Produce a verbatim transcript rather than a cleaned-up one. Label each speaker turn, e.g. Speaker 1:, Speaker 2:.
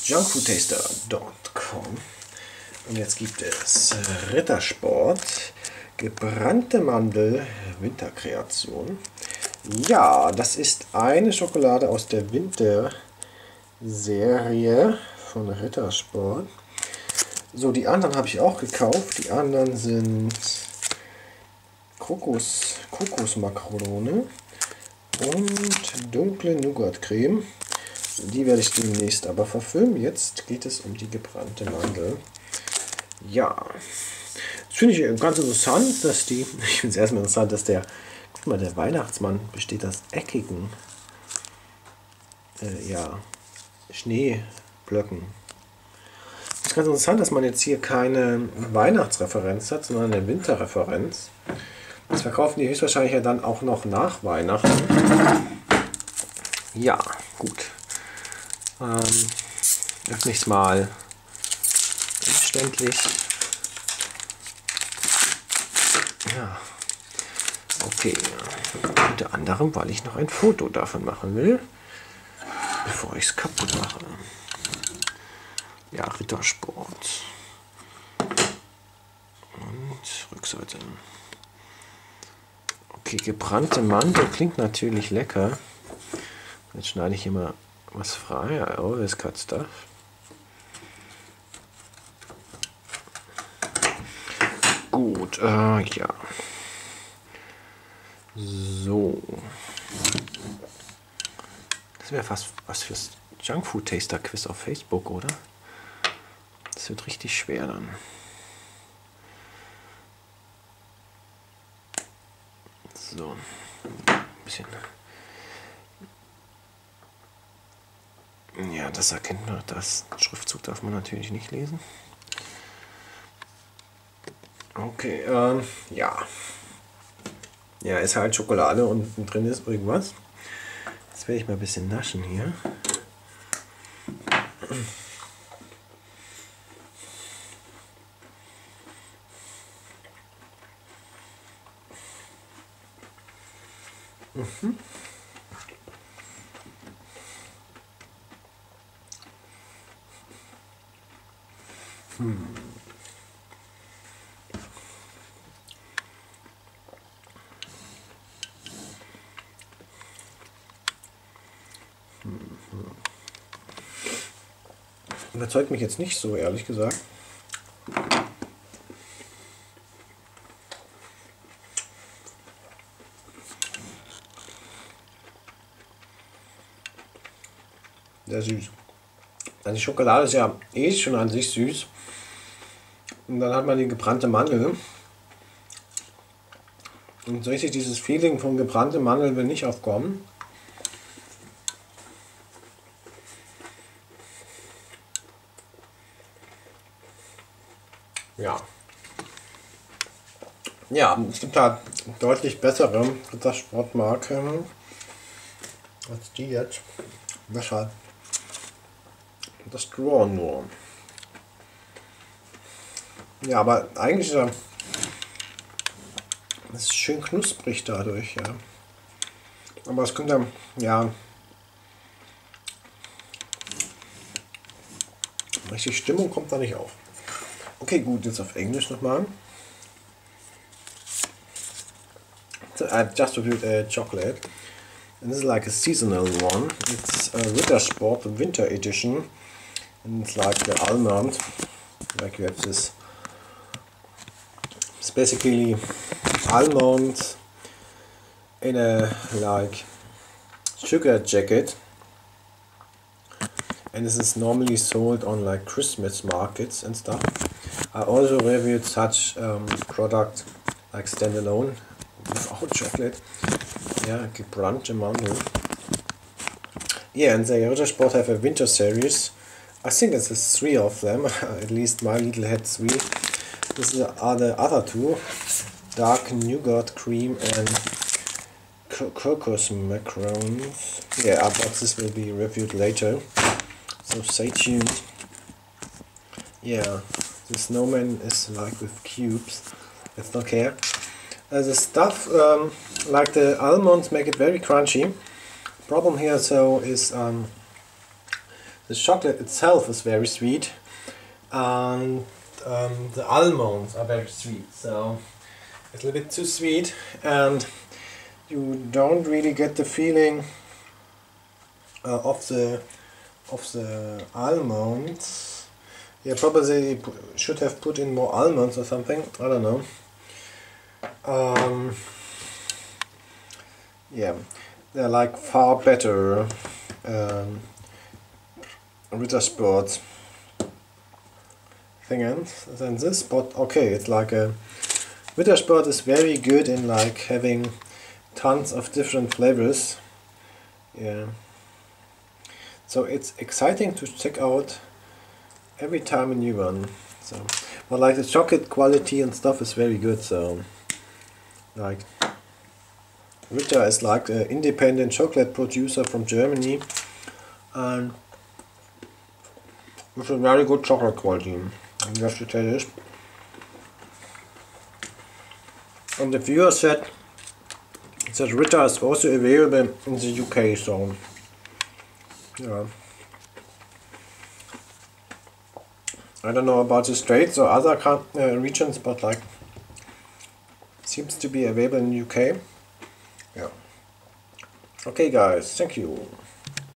Speaker 1: junkfoodtaster punkt com und jetzt gibt es Rittersport, gebrannte Mandel, Winterkreation. Ja, das ist eine Schokolade aus der Winterserie von Rittersport. So, die anderen habe ich auch gekauft. Die anderen sind Kokos, Kokosmakrone und dunkle Nougat-Creme. Die werde ich demnächst aber verfilmen. Jetzt geht es um die gebrannte Mandel. Ja, das finde ich ganz interessant, dass die, ich finde es erstmal interessant, dass der, guck mal, der Weihnachtsmann besteht aus eckigen, äh, ja, Schneeblöcken. Es ist ganz interessant, dass man jetzt hier keine Weihnachtsreferenz hat, sondern eine Winterreferenz. Das verkaufen die höchstwahrscheinlich ja dann auch noch nach Weihnachten. Ja, gut. Ähm, öffne ich es mal umständlich. Ja, okay. Unter anderem, weil ich noch ein Foto davon machen will, bevor ich es kaputt mache. Ja, Rittersport. Und Rückseite. Okay, gebrannte Mandel klingt natürlich lecker. Jetzt schneide ich hier mal was frei. I always cut stuff. Gut, äh, ja. So. Das wäre fast was fürs Junkfood-Taster-Quiz auf Facebook, oder? Das wird richtig schwer dann. So. Ein bisschen. Ja, das erkennt man. Das Schriftzug darf man natürlich nicht lesen. Okay, ähm, ja. Ja, ist halt Schokolade und drin ist irgendwas. Jetzt werde ich mal ein bisschen naschen hier. Mhm. Hm. Überzeugt mich jetzt nicht so, ehrlich gesagt. Sehr süß. Also die Schokolade ist ja eh schon an sich süß. Und dann hat man die gebrannte Mandel. Und so richtig dieses Feeling von gebrannte Mandel will nicht aufkommen. Ja. Ja, es gibt halt deutlich bessere Rittersportmarken als die jetzt. Weshalb? Das Straw nur. Ja, aber eigentlich ist er, das ist schön knusprig dadurch, ja. Aber es kommt dann, ja, richtig Stimmung kommt da nicht auf. Okay, gut, jetzt auf Englisch nochmal. So I just reviewed a chocolate. And this is like a seasonal one. It's a Rittersport Winter Edition. And it's like the almond. Like you have this. It's basically almond in a like sugar jacket. And this is normally sold on like Christmas markets and stuff. I also reviewed such um, product like standalone without chocolate. Yeah, gebrannte Mandel. Yeah, and the Rittersport have a winter series. I think it's three of them. At least my little had three. This are the other two: dark nougat cream and kokos macarons. Yeah, but this will be reviewed later. So stay tuned. Yeah, the snowman is like with cubes. Let's not care. Uh, the stuff, um, like the almonds, make it very crunchy. Problem here so is um, the chocolate itself is very sweet, and um, the almonds are very sweet, so it's a little bit too sweet, and you don't really get the feeling uh, of the of the almonds. Yeah, probably they should have put in more almonds or something, I don't know. Um, yeah, they're like far better um, Rittersport thing than this, but okay, it's like a Rittersport is very good in like having tons of different flavors. Yeah, so it's exciting to check out every time a new one. So, but like the chocolate quality and stuff is very good. So, like Ritter is like an independent chocolate producer from Germany, and with a very good chocolate quality. I have to tell this. And the viewer said that Ritter is also available in the U K. So, yeah. I don't know about the Straits or other uh, regions, but like seems to be available in the U K. Yeah. Okay guys, thank you.